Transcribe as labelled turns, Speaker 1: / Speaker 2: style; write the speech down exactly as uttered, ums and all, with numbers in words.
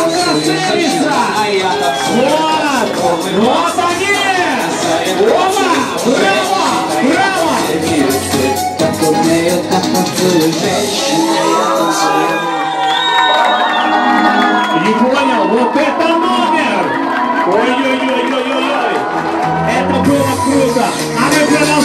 Speaker 1: красавица! Вот! Вот они! Оба! Браво! Браво! Не понял, вот это номер! Ой-ой-ой-ой-ой-ой! Это было круто! А мы продолжаем!